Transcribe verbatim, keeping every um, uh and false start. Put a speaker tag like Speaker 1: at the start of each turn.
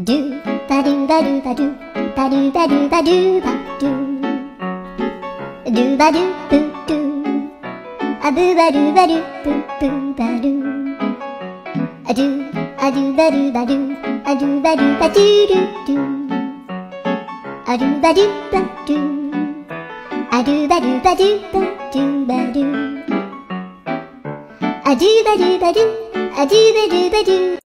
Speaker 1: ドゥバドゥバドゥバドゥバドゥバドゥバドゥバドゥドゥバドゥブドゥアブバドゥバドゥブブバドゥアドゥアドゥバドゥバドゥアドゥバドゥバドゥドゥドゥアドゥバドゥバドゥアドゥバドゥバドゥバドゥバドゥアドゥバドゥバドゥアドゥバドゥバドゥ